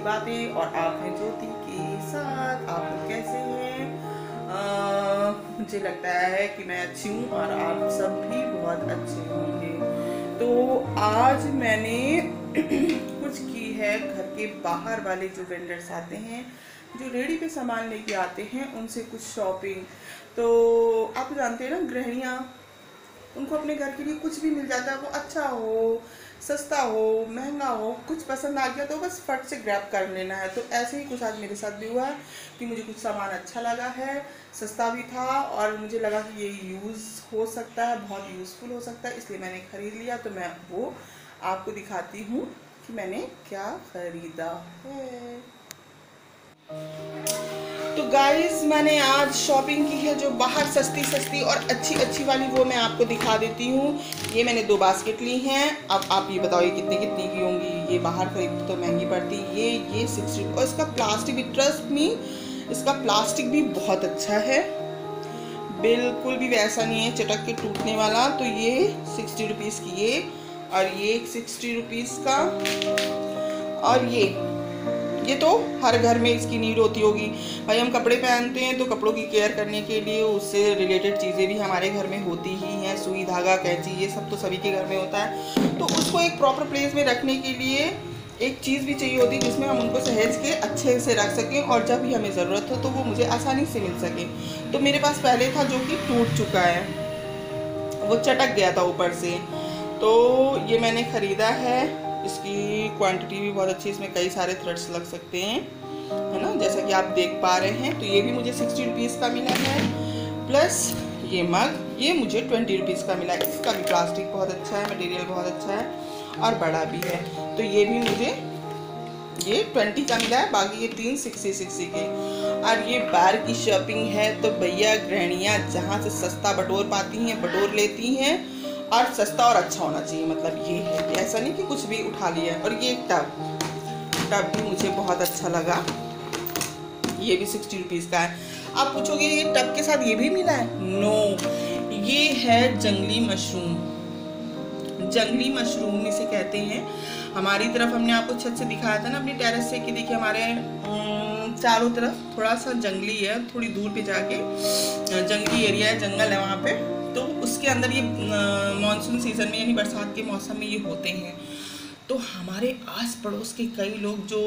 बातें और आप हैं ज्योति के साथ। आप लोग कैसे हैं? मुझे लगता है कि मैं अच्छी हूँ और आप सब भी बहुत अच्छे होंगे। तो आज मैंने कुछ की है, घर के बाहर वाले जो वेंडर्स आते हैं, जो रेडी पे सामान लेके आते हैं, उनसे कुछ शॉपिंग। तो आप जानते हैं ना, गृहिणियाँ, उनको अपने घर के लिए कुछ भी मिल जाता है, वो अच्छा हो, सस्ता हो, महंगा हो, कुछ पसंद आ गया तो बस फट से ग्रैब कर लेना है। तो ऐसे ही कुछ आज मेरे साथ भी हुआ है कि मुझे कुछ सामान अच्छा लगा है, सस्ता भी था और मुझे लगा कि ये यूज़ हो सकता है, बहुत यूज़फुल हो सकता है, इसलिए मैंने ख़रीद लिया। तो मैं वो आपको दिखाती हूँ कि मैंने क्या ख़रीदा है। तो गाइस, मैंने आज शॉपिंग की है जो बाहर सस्ती सस्ती और अच्छी अच्छी वाली, वो मैं आपको दिखा देती हूँ। ये मैंने 2 बास्केट ली हैं। अब आप ये बताओ ये कितनी की होंगी? ये बाहर खरीदती तो महंगी पड़ती। ये 60, और इसका प्लास्टिक भी, ट्रस्ट मी, इसका प्लास्टिक भी बहुत अच्छा है, बिल्कुल भी वैसा नहीं है चटक के टूटने वाला। तो ये 60 रुपीज़ की ये, और ये 60 रुपीज़ का, और ये तो हर घर में इसकी नीड होती होगी भाई। हम कपड़े पहनते हैं तो कपड़ों की केयर करने के लिए उससे रिलेटेड चीज़ें भी हमारे घर में होती ही हैं। सुई, धागा, कैंची, ये सब तो सभी के घर में होता है। तो उसको एक प्रॉपर प्लेस में रखने के लिए एक चीज़ भी चाहिए होती है जिसमें हम उनको सहेज के अच्छे से रख सकें, और जब भी हमें ज़रूरत हो तो वो मुझे आसानी से मिल सके। तो मेरे पास पहले था जो कि टूट चुका है, वो चटक गया था ऊपर से। तो ये मैंने ख़रीदा है। इसकी क्वांटिटी भी बहुत अच्छी है, इसमें कई सारे थ्रेड्स लग सकते हैं, है ना, जैसा कि आप देख पा रहे हैं। तो ये भी मुझे 60 रुपीज़ का मिला है। प्लस ये मग, ये मुझे 20 रुपीज़ का मिला है। इसका भी प्लास्टिक बहुत अच्छा है, मटेरियल बहुत अच्छा है और बड़ा भी है। तो ये भी मुझे ये 20 का मिला है, बाकी ये 3 60 के। और ये बाहर की शॉपिंग है तो भैया, गृहिणियाँ जहाँ से सस्ता बटोर पाती हैं बटोर लेती हैं, और सस्ता और अच्छा होना चाहिए। मतलब ये है, ऐसा नहीं कि कुछ भी उठा लिया। और ये टब भी मुझे बहुत अच्छा लगा, ये भी 60 रुपीज़ का है। आप पूछोगे ये टब के साथ ये भी मिला है? नो, ये है जंगली मशरूम। जंगली मशरूम इसे कहते हैं। हमारी तरफ हमने आपको छत से दिखाया था ना अपनी टेरेस से, कि देखिए हमारे चारों तरफ थोड़ा सा जंगली है, थोड़ी दूर पे जाके जंगली एरिया है, जंगल है वहाँ पे। तो उसके अंदर ये मानसून सीज़न में यानी बरसात के मौसम में ये होते हैं। तो हमारे आस पड़ोस के कई लोग जो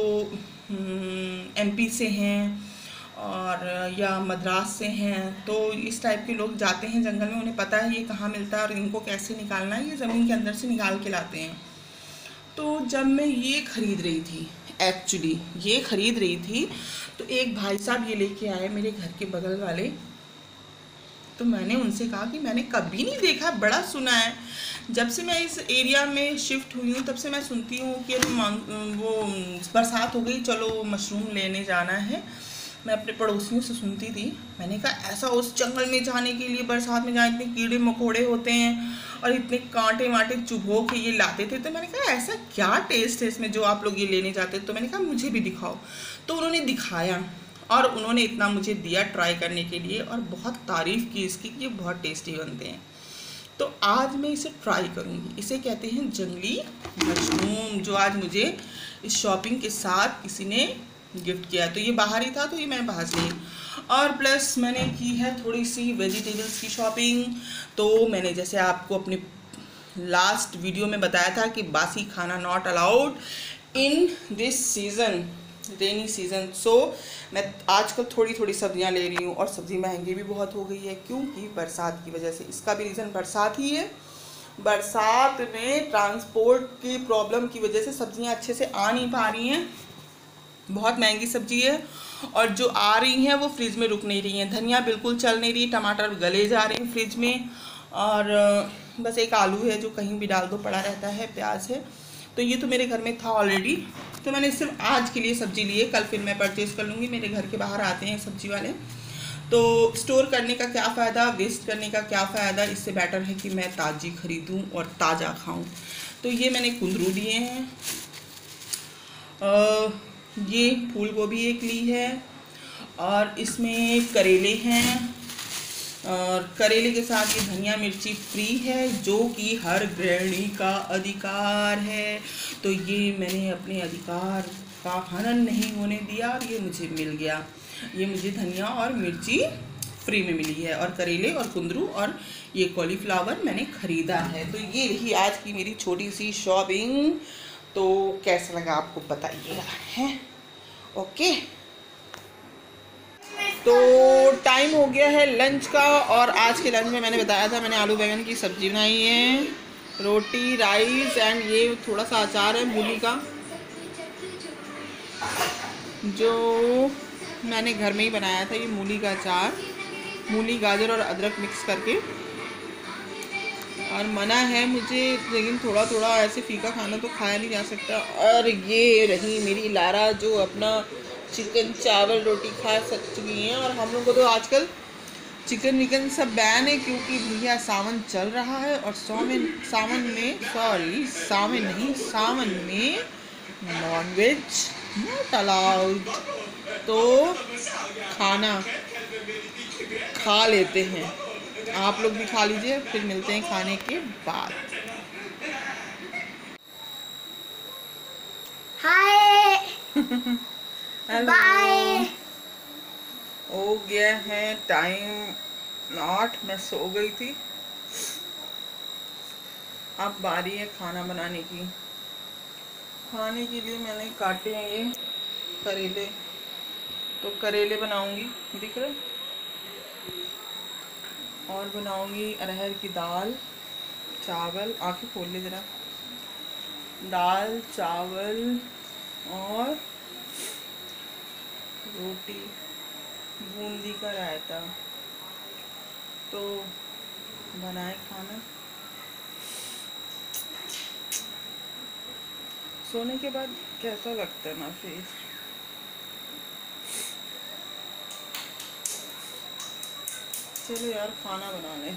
एमपी से हैं और या मद्रास से हैं, तो इस टाइप के लोग जाते हैं जंगल में, उन्हें पता है ये कहाँ मिलता है और इनको कैसे निकालना है। ये ज़मीन के अंदर से निकाल के लाते हैं। तो जब मैं ये ख़रीद रही थी, एक्चुअली ये ख़रीद रही थी, तो एक भाई साहब ये लेके आए मेरे घर के बगल वाले। तो मैंने उनसे कहा कि मैंने कभी नहीं देखा, बड़ा सुना है। जब से मैं इस एरिया में शिफ्ट हुई हूँ तब से मैं सुनती हूँ कि वो बरसात हो गई, चलो मशरूम लेने जाना है। मैं अपने पड़ोसियों से सुनती थी। मैंने कहा ऐसा उस जंगल में जाने के लिए बरसात में जहाँ इतने कीड़े मकोड़े होते हैं और इतने कांटे वाटे चुभो के ये लाते थे। तो मैंने कहा ऐसा क्या टेस्ट है इसमें जो आप लोग ये लेने जाते? तो मैंने कहा मुझे भी दिखाओ। तो उन्होंने दिखाया और उन्होंने इतना मुझे दिया ट्राई करने के लिए, और बहुत तारीफ़ की इसकी कि ये बहुत टेस्टी बनते हैं। तो आज मैं इसे ट्राई करूँगी। इसे कहते हैं जंगली मशरूम, जो आज मुझे इस शॉपिंग के साथ किसी ने गिफ्ट किया। तो ये बाहर ही था, तो ये मैंने बाहर से ली। और प्लस मैंने की है थोड़ी सी वेजिटेबल्स की शॉपिंग। तो मैंने जैसे आपको अपने लास्ट वीडियो में बताया था कि बासी खाना not allowed in this season, rainy season. So मैं आजकल थोड़ी थोड़ी सब्जियां ले रही हूँ, और सब्ज़ी महंगी भी बहुत हो गई है क्योंकि बरसात की वजह से। इसका भी रीज़न बरसात ही है। बरसात में ट्रांसपोर्ट की प्रॉब्लम की वजह से सब्जियां अच्छे से आ नहीं पा रही हैं, बहुत महंगी सब्जी है, और जो आ रही हैं वो फ्रिज में रुक नहीं रही हैं। धनिया बिल्कुल चल नहीं रही, टमाटर गले जा रहे हैं फ्रिज में, और बस एक आलू है जो कहीं भी डाल दो पड़ा रहता है, प्याज है। तो ये तो मेरे घर में था ऑलरेडी, तो मैंने सिर्फ आज के लिए सब्ज़ी ली है, कल फिर मैं परचेज़ कर लूँगी। मेरे घर के बाहर आते हैं सब्जी वाले। तो स्टोर करने का क्या फ़ायदा, वेस्ट करने का क्या फ़ायदा, इससे बेटर है कि मैं ताज़ी ख़रीदूँ और ताज़ा खाऊँ। तो ये मैंने कुंदरू लिए हैं, ये फूल गोभी एक ली है, और इसमें करेले हैं, और करेले के साथ ये धनिया मिर्ची फ्री है जो कि हर गृहिणी का अधिकार है। तो ये मैंने अपने अधिकार का हनन नहीं होने दिया और ये मुझे मिल गया। ये मुझे धनिया और मिर्ची फ्री में मिली है, और करेले और कुंदरू और ये कॉलीफ्लावर मैंने ख़रीदा है। तो ये रही आज की मेरी छोटी सी शॉपिंग। तो कैसा लगा आपको बताइएगा, हैं? ओके, तो टाइम हो गया है लंच का, और आज के लंच में मैंने बताया था मैंने आलू बैंगन की सब्ज़ी बनाई है, रोटी, राइस एंड ये थोड़ा सा अचार है मूली का, जो मैंने घर में ही बनाया था। ये मूली का अचार, मूली, गाजर और अदरक मिक्स करके। और मना है मुझे, लेकिन थोड़ा थोड़ा ऐसे फीका खाना तो खाया नहीं जा सकता। और ये रही मेरी लारा, जो अपना चिकन चावल रोटी खा चुकी हैं। और हम लोग को तो आजकल चिकन विकन सब बैन है, क्योंकि भैया सावन चल रहा है, और सावन में नॉनवेज नॉट अलाउड। तो खाना खा लेते हैं, आप लोग भी खा लीजिए, फिर मिलते हैं खाने के बाद। हाय, हेलो, हो गया है टाइम 8, मैं सो गई थी। अब बारी है खाना बनाने की। खाने के लिए मैंने काटे हैं ये करेले, तो करेले बनाऊंगी, दिख रहे, और बनाऊंगी अरहर की दाल, चावल, आंखें खोल ले जरा, दाल, चावल और रोटी, बूंदी का रायता। तो बनाए खाना, सोने के बाद कैसा लगता है ना फेस। चलो यार खाना बना लें।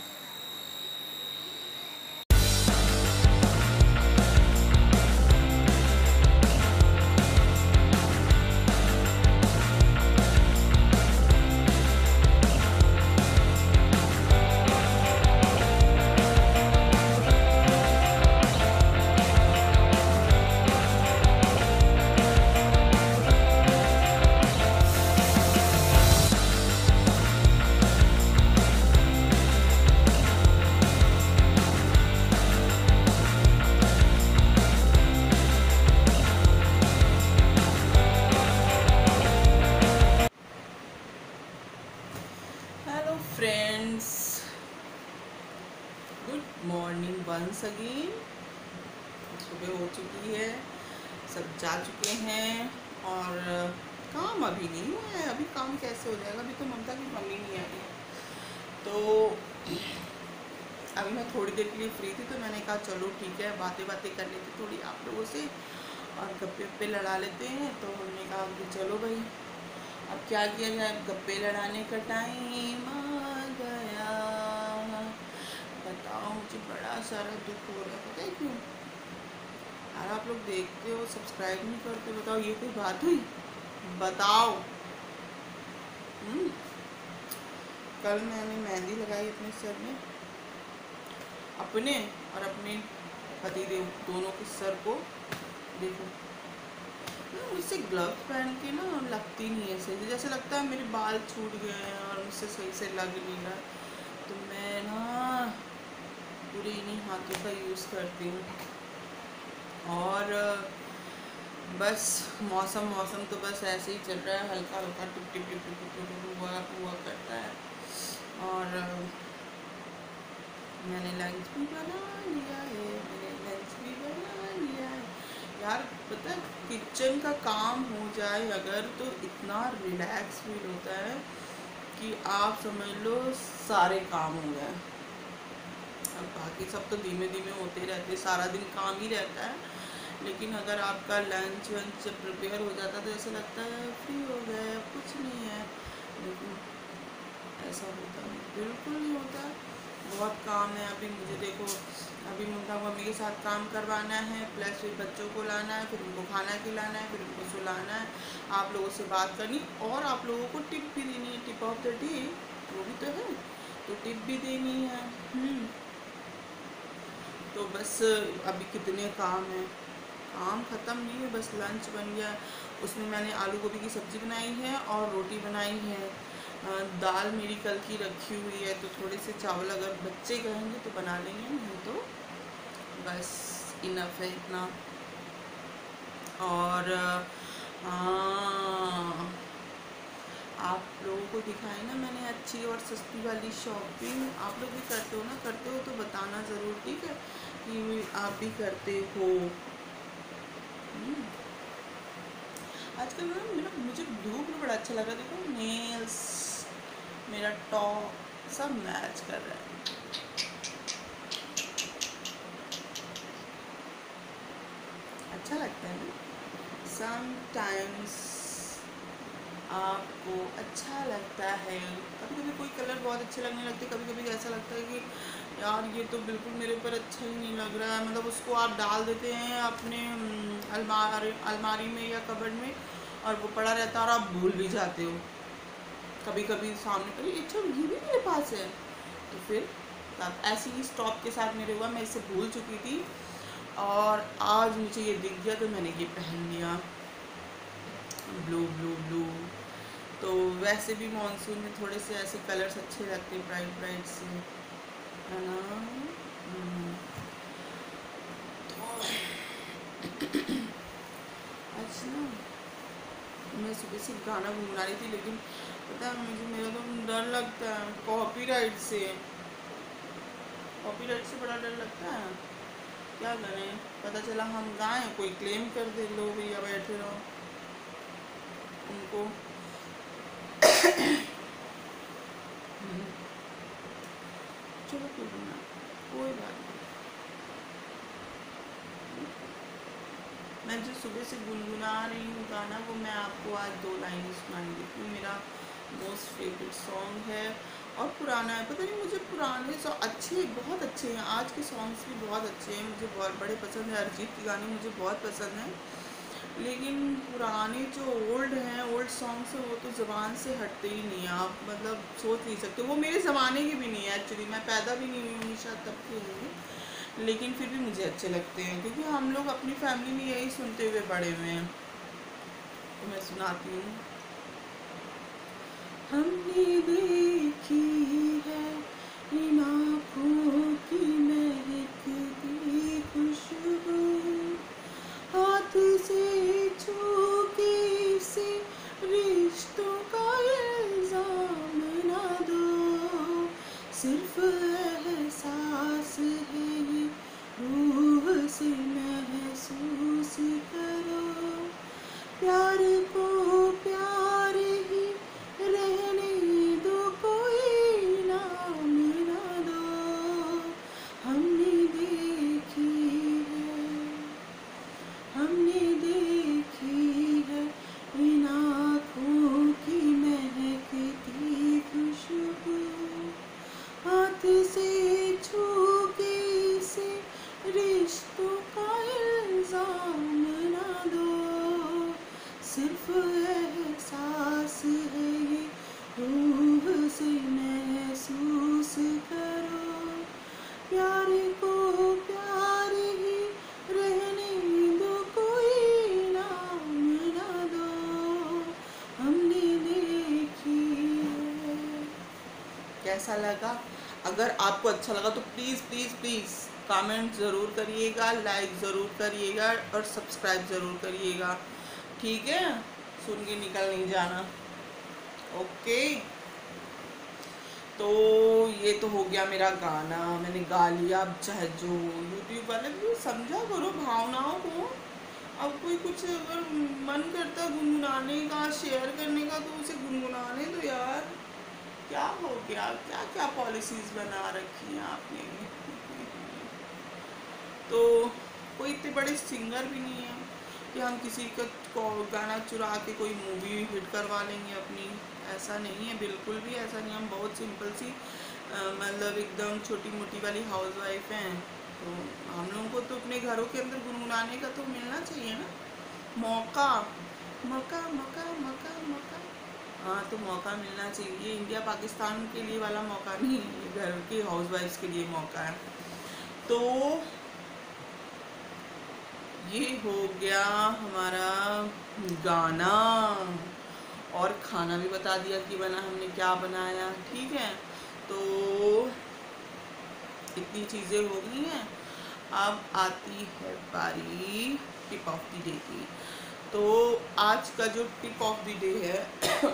Friends, good morning once again. सुबह हो चुकी है, सब जा चुके हैं, और काम अभी नहीं हुआ है। अभी काम कैसे हो जाएगा, अभी तो ममता की मम्मी नहीं आई है। तो अभी मैं थोड़ी देर के लिए फ्री थी, तो मैंने कहा चलो ठीक है, बातें कर लेते थोड़ी आप लोगों से, और गप्पे लड़ा लेते हैं। तो हमने कहा कि चलो भाई, अब क्या किया जाए, गप्पे लड़ाने का टाइम आ गया। बताओ, मुझे बड़ा सारा दुख हो रहा है, पता है क्यों? यार आप लोग देखते हो, सब्सक्राइब नहीं करते, बताओ ये कोई बात हुई? बताओ। कल मैंने मेहंदी लगाई अपने सर में, अपने और अपने पतिदेव दोनों के सर को। देखो मुझसे ग्लव्स पहन के ना लगती नहीं है सही, जैसे लगता है मेरे बाल छूट गए हैं और मुझसे सही से लग नहीं रहा। तो मैं ना पूरे इन्हीं हाथों का यूज़ करती हूँ। और बस मौसम तो बस ऐसे ही चल रहा है, हल्का हल्का टिप टिप टिप टिप टिप टिप हुआ करता है। और मैंने लंच भी बना लिया है, यार पता है, किचन का काम हो जाए अगर, तो इतना रिलैक्स फील होता है कि आप समझ लो सारे काम हो गए। अब बाकी सब तो धीमे धीमे होते रहते, सारा दिन काम ही रहता है। लेकिन अगर आपका लंच वंच प्रिपेयर हो जाता तो ऐसा लगता है फ्री हो गए, कुछ नहीं है। लेकिन ऐसा होता नहीं, बिल्कुल नहीं होता, बहुत काम है। अभी मुझे देखो, अभी मम्मी के साथ काम करवाना है, प्लस फिर बच्चों को लाना है, फिर उनको खाना खिलाना है, फिर उनको सुलाना है, आप लोगों से बात करनी, और आप लोगों को टिप भी देनी है, टिप ऑफ द डे वो भी तो है, तो टिप भी देनी है। तो बस अभी कितने काम हैं, काम ख़त्म नहीं है, बस लंच बन गया। उसमें मैंने आलू गोभी की सब्ज़ी बनाई है और रोटी बनाई है। दाल मेरी कल की रखी हुई है, तो थोड़े से चावल अगर बच्चे कहेंगे तो बना लेंगे, नहीं तो बस इनफ है इतना। और हाँ, आप लोगों को दिखाई ना मैंने अच्छी और सस्ती वाली शॉपिंग। आप लोग भी करते हो ना? करते हो तो बताना ज़रूर, ठीक है, कि आप भी करते हो। आजकल ना मेरा मुझे ब्लू भी बड़ा अच्छा लग रहा है। देखो नेल्स, मेरा टॉप सब मैच कर रहा है। अच्छा लगता है ना समटाइम्स, आपको अच्छा लगता है। कभी कभी कोई कलर बहुत अच्छे लगने लगते, कभी कभी ऐसा लगता है कि यार ये तो बिल्कुल मेरे ऊपर अच्छा ही नहीं लग रहा है। मतलब उसको आप डाल देते हैं अपने अलमारी में या कबर्ड में, और वो पड़ा रहता है और आप भूल भी जाते हो। कभी कभी सामने पर अच्छा ये भी मेरे पास है, तो फिर तब ऐसे ही स्टॉप के साथ मेरे हुआ, मैं इसे भूल चुकी थी और आज मुझे ये दिख गया तो मैंने ये पहन लिया, ब्लू ब्लू ब्लू। तो वैसे भी मॉनसून में थोड़े से ऐसे कलर्स अच्छे लगते हैं, ब्राइट ब्राइट से, है ना। अच्छा, मैं सुबह से गाना गुनगुना रही थी, लेकिन पता है मुझे, मेरा तो डर लगता है कॉपीराइट से। कॉपीराइट से बड़ा डर लगता है। क्या करें, पता चला हम गाएं कोई क्लेम कर दे, लो भैया बैठे रहो उनको। चलो कोई बात नहीं। मैं जो सुबह से गुनगुना रही हूँ गाना, वो मैं आपको आज 2 लाइनें सुनाऊंगी, क्योंकि मेरा मोस्ट फेवरेट सॉन्ग है और पुराना है। पता नहीं मुझे पुराने सॉन्ग अच्छे, बहुत अच्छे हैं, आज के सॉन्ग्स भी बहुत अच्छे हैं, मुझे बहुत बड़े पसंद है। अरिजीत के गाने मुझे बहुत पसंद हैं, लेकिन पुराने जो ओल्ड हैं, ओल्ड सॉन्ग्स हैं, वो तो ज़बान से हटते ही नहीं हैं। आप मतलब सोच नहीं सकते, वो मेरे ज़माने की भी नहीं है एक्चुअली, मैं पैदा भी नहीं हुई शायद तब की होंगी, लेकिन फिर भी मुझे अच्छे लगते हैं, क्योंकि हम लोग अपनी फैमिली में यही सुनते हुए बड़े हुए हैं। तो मैं सुनाती हूँ। हमने देखी है इन आँखों की महकती खुशबू, हाथ से छू के से रिश्तों का इल्जाम ना दो, सिर्फ एहसास है ये, रूह से महसूस करो, प्यार को प्यार ही रहने दो, कोई नाम ना दो। हमने देखी है, हमने देखी है इन आँखों की महकती खुशबू, हाथ से छू के से रिश्तों का इल्जाम ना दो, सिर्फ एहसास है ये, रूह से महसूस करो, प्यार को प्यार ही रहने दो, कोई नाम ना दो, हमने देखी है। कैसा लगा? अगर आपको अच्छा लगा तो प्लीज़ प्लीज़ प्लीज़ कमेंट ज़रूर करिएगा, लाइक ज़रूर करिएगा और सब्सक्राइब ज़रूर करिएगा, ठीक है? सुन के निकल नहीं जाना, ओके। तो ये तो हो गया मेरा गाना, मैंने गा लिया। अब चाहे जो यूट्यूब वाले भी समझा करो भावनाओं को। अब कोई कुछ अगर मन करता गुनगुनाने का, शेयर करने का, तो उसे गुनगुनाने दो यार। क्या हो गया, क्या क्या पॉलिसीज बना रखी हैं आपने। तो कोई इतने बड़े सिंगर भी नहीं है कि हम किसी का गाना चुरा के कोई मूवी हिट करवा लेंगे अपनी। ऐसा नहीं है, बिल्कुल भी ऐसा नहीं। हम बहुत सिंपल सी मतलब एकदम छोटी मोटी वाली हाउस वाइफ हैं। तो हम लोगों को तो अपने घरों के अंदर गुनगुनाने का तो मिलना चाहिए ना मौका, मौका मौका मौका मौका। हाँ, तो मौका मिलना चाहिए। ये इंडिया पाकिस्तान के लिए वाला मौका नहीं है, ये घर की हाउस वाइफ्स के लिए मौका है। तो ये हो गया हमारा गाना, और खाना भी बता दिया कि बना हमने क्या बनाया। ठीक है, तो इतनी चीज़ें हो गई हैं। अब आती है बारी टिप ऑफ द डे की। तो आज का जो टिप ऑफ द डे है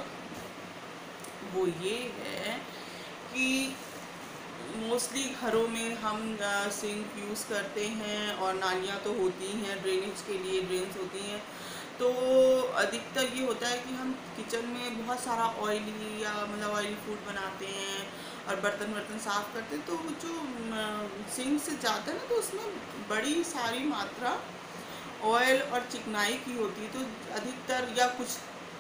वो ये है कि मोस्टली घरों में हम सिंक यूज़ करते हैं और नालियाँ तो होती हैं, ड्रेनेज के लिए ड्रेन्स होती हैं। तो अधिकतर ये होता है कि हम किचन में बहुत सारा ऑयली या मतलब ऑयली फूड बनाते हैं और बर्तन वर्तन साफ़ करते हैं, तो जो सिंक से जाता है ना, तो उसमें बड़ी सारी मात्रा ऑयल और चिकनाई की होती है। तो अधिकतर या कुछ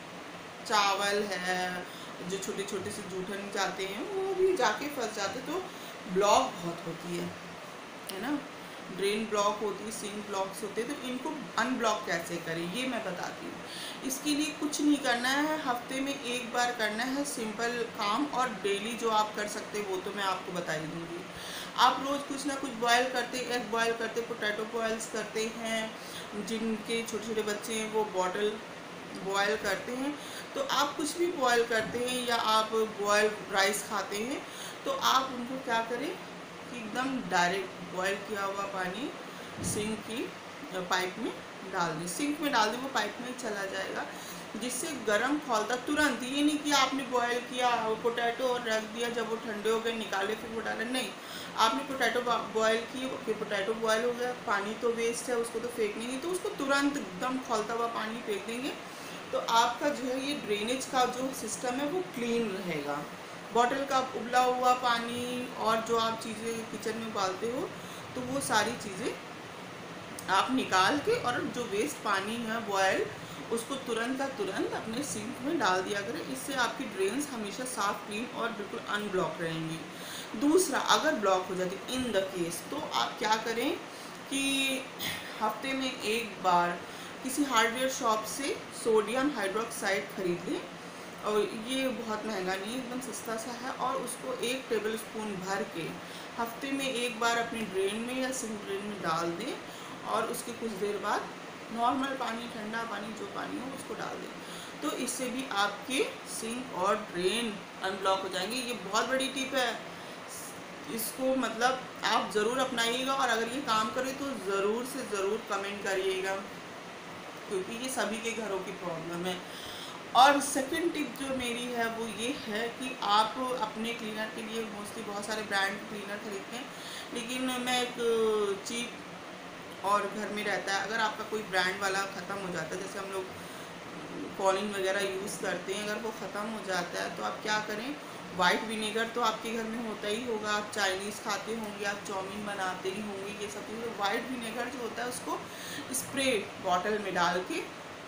चावल है जो छोटे छोटे से जूठन जाते हैं वो भी जाके फंस जाते, तो ब्लॉक बहुत होती है ना, ड्रेन ब्लॉक होती है, सिंक ब्लॉक्स होते हैं। तो इनको अनब्लॉक कैसे करें ये मैं बताती हूँ। इसके लिए कुछ नहीं करना है, हफ्ते में एक बार करना है सिंपल काम, और डेली जो आप कर सकते हैं वो तो मैं आपको बता ही दूँगी। आप रोज़ कुछ ना कुछ बॉयल करते, एग बॉयल करते, पोटैटो बॉयल्स करते हैं, जिनके छोटे छोटे बच्चे हैं वो बॉटल बॉयल करते हैं। तो आप कुछ भी बॉयल करते हैं या आप बॉयल राइस खाते हैं, तो आप उनको क्या करें कि एकदम डायरेक्ट बॉयल किया हुआ पानी सिंक की पाइप में डाल दें। सिंक में डाल दें, वो पाइप में चला जाएगा, जिससे गर्म खौलता तुरंत। ये नहीं कि आपने बॉयल किया पोटैटो और रख दिया, जब वो ठंडे हो गए निकाले फिर वो डाले, नहीं। आपने पोटैटो बॉयल की, फिर पोटैटो बॉयल हो गया, पानी तो वेस्ट है, उसको तो फेंकने नहीं, तो उसको तुरंत एकदम खौलता हुआ पानी फेंक देंगे। तो आपका जो है ये ड्रेनेज का जो सिस्टम है वो क्लीन रहेगा। बॉटल का उबला हुआ पानी और जो आप चीज़ें किचन में उबालते हो, तो वो सारी चीज़ें आप निकाल के, और जो वेस्ट पानी है बॉयल, उसको तुरंत का तुरंत अपने सिंक में डाल दिया करें। इससे आपकी ड्रेन्स हमेशा साफ, क्लीन और बिल्कुल अनब्लॉक रहेंगी। दूसरा, अगर ब्लॉक हो जाती इन द केस, तो आप क्या करें कि हफ्ते में एक बार किसी हार्डवेयर शॉप से सोडियम हाइड्रोक्साइड खरीद लें, और ये बहुत महंगा नहीं है, एकदम सस्ता सा है, और उसको 1 टेबल स्पून भर के हफ्ते में एक बार अपनी ड्रेन में या सिंक ड्रेन में डाल दें, और उसके कुछ देर बाद नॉर्मल पानी, ठंडा पानी, जो पानी हो उसको डाल दें। तो इससे भी आपके सिंक और ड्रेन अनब्लॉक हो जाएंगे। ये बहुत बड़ी टिप है, इसको मतलब आप ज़रूर अपनाइएगा, और अगर ये काम करे तो ज़रूर से ज़रूर कमेंट करिएगा, क्योंकि ये सभी के घरों की प्रॉब्लम है। और सेकंड टिप जो मेरी है वो ये है कि आप अपने क्लीनर के लिए मोस्टली बहुत सारे ब्रांड क्लीनर खरीदते हैं, लेकिन मैं एक चीप और घर में रहता है, अगर आपका कोई ब्रांड वाला ख़त्म हो जाता है, जैसे हम लोग कॉलिन वगैरह यूज़ करते हैं, अगर वो ख़त्म हो जाता है तो आप क्या करें, वाइट विनेगर तो आपके घर में होता ही होगा, आप चाइनीज़ खाते होंगे, आप चाउमीन बनाते ही होंगे, ये सब चीज़ें। वाइट विनेगर जो होता है उसको स्प्रे बॉटल में डाल के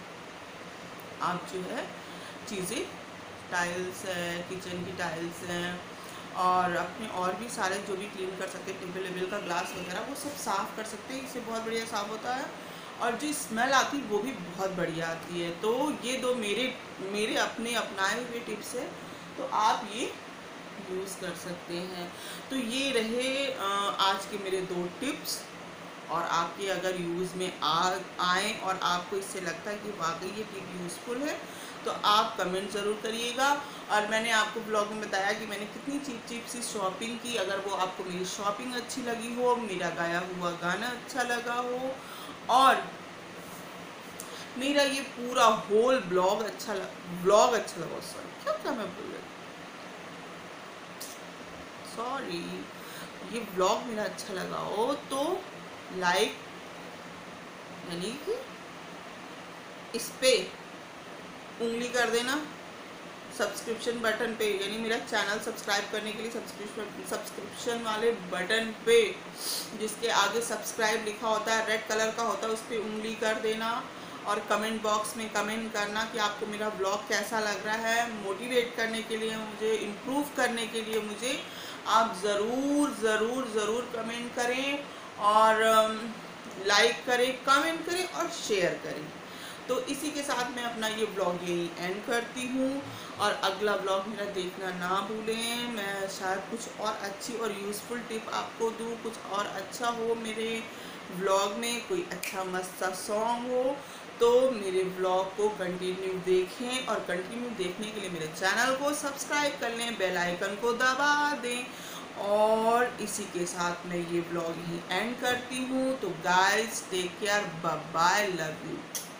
आप जो है चीज़ें, टाइल्स है, किचन की टाइल्स हैं, और अपने और भी सारे जो भी क्लीन कर सकते हैं, टेबल वेबल का ग्लास वगैरह, वो सब साफ़ कर सकते हैं। इससे बहुत बढ़िया साफ़ होता है, और जो स्मेल आती है वो भी बहुत बढ़िया आती है। तो ये दो मेरे अपने अपनाए हुए टिप्स है, तो आप ये यूज़ कर सकते हैं। तो ये रहे आज के मेरे 2 टिप्स, और आपके अगर यूज़ में आए और आपको इससे लगता है कि वाकई ये टिप यूज़फुल है, तो आप कमेंट ज़रूर करिएगा। और मैंने आपको ब्लॉग में बताया कि मैंने कितनी चीप सी शॉपिंग की। अगर वो आपको मेरी शॉपिंग अच्छी लगी हो, मेरा गाया हुआ गाना अच्छा लगा हो, और मेरा ये पूरा होल ब्लॉग अच्छा लगा, क्या मैं बोल रही, सॉरी, ये ब्लॉग मेरा अच्छा लगा हो तो लाइक, यानी कि इस पे उंगली कर देना, सब्सक्रिप्शन बटन पे, यानी मेरा चैनल सब्सक्राइब करने के लिए सब्सक्रिप्शन वाले बटन पे, जिसके आगे सब्सक्राइब लिखा होता है, रेड कलर का होता है, उस पर उंगली कर देना, और कमेंट बॉक्स में कमेंट करना कि आपको मेरा ब्लॉग कैसा लग रहा है। मोटिवेट करने के लिए मुझे, इम्प्रूव करने के लिए मुझे आप ज़रूर कमेंट करें, और लाइक करें, कमेंट करें और शेयर करें। तो इसी के साथ मैं अपना ये ब्लॉग यही एंड करती हूँ, और अगला ब्लॉग मेरा देखना ना भूलें। मैं शायद कुछ और अच्छी और यूज़फुल टिप आपको दूँ, कुछ और अच्छा हो मेरे व्लॉग में कोई अच्छा मस्त सा सॉन्ग हो, तो मेरे व्लॉग को कंटिन्यू देखें और कंटिन्यू देखने के लिए मेरे चैनल को सब्सक्राइब कर लें, बेल आइकन को दबा दें। और इसी के साथ मैं ये व्लॉग ही एंड करती हूँ। तो guys take care, bye bye, love you.